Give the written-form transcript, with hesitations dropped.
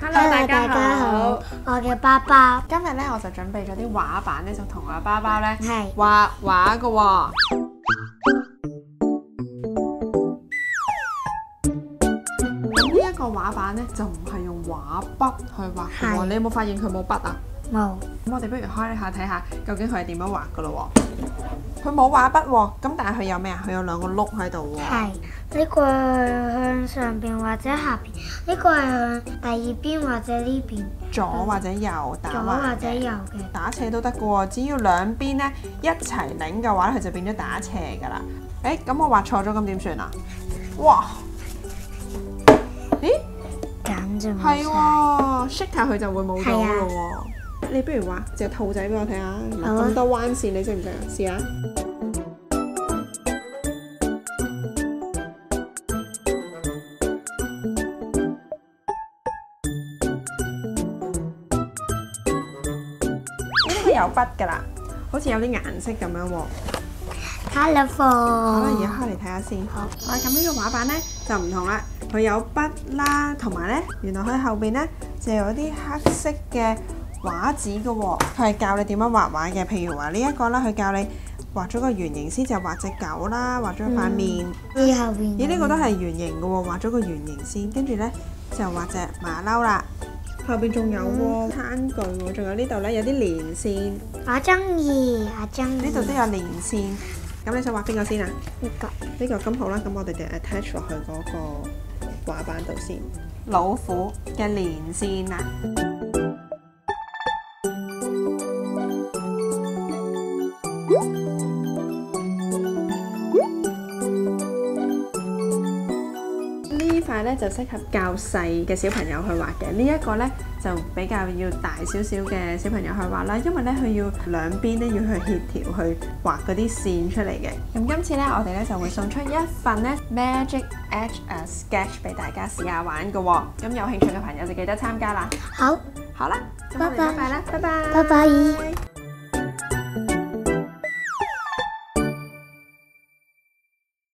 Hello， 大家好， 我叫包包。 今日咧我就準備咗啲畫板咧，就同阿包包咧係畫畫嘅喎。咁呢一個畫板咧就唔係用畫筆去畫嘅喎， 係你有冇發現佢冇筆啊？ 冇， 咁我哋不如開下睇下，究竟佢係點樣畫嘅咯喎？佢冇畫筆喎，咁但係佢有咩啊？佢有兩個碌喺度喎。 係呢個係向上邊或者下邊，呢個係向第二邊或者呢邊， 左或者右打左橫或者右嘅。 打斜都得嘅喎，只要兩邊咧一齊擰嘅話，佢就變咗打斜㗎啦。誒，咁我畫錯咗，咁點算啊？哇！咦？ 咁就冇係晒。 喎，shake 下佢就會冇咗係啊咯喎。你不如畫隻兔仔俾我睇下， 好啊咁多彎線你識唔識啊？試下。呢個有筆㗎啦，好似有啲顏色咁樣喎。好啦，而 Colourful。 家開嚟睇下先。好，咁呢個畫板咧就唔同啦，佢有筆啦，同埋咧原來佢後邊咧就有啲黑色嘅畫紙嘅喎，佢係教你點樣畫畫嘅。譬如話呢一個啦，佢教你畫咗個圓形先，就畫隻狗啦，畫咗塊面。 呢後邊。 咦？呢個都係圓形嘅喎，畫咗個圓形先，跟住咧就畫隻馬騮啦。後邊仲有喎餐具喎，仲有呢度咧有啲連線， 我中意，我中意。 呢度都有連線。咁你想畫邊個先啊？ 呢個。 呢個咁好啦，咁我哋就 attach 落去嗰個畫板度先。老虎嘅連線啊！呢塊咧就適合較細嘅小朋友去畫嘅，呢一個咧就比較要大少少嘅小朋友去畫啦，因為咧佢要兩邊咧要去協調去畫嗰啲線出嚟嘅。咁今次咧我哋咧就會送出一份咧 Magic Etch a Sketch 俾大家試下玩嘅喎，咁有興趣嘅朋友就記得參加啦。 好， 好啦，咁我哋拜拜啦，拜拜， 拜拜。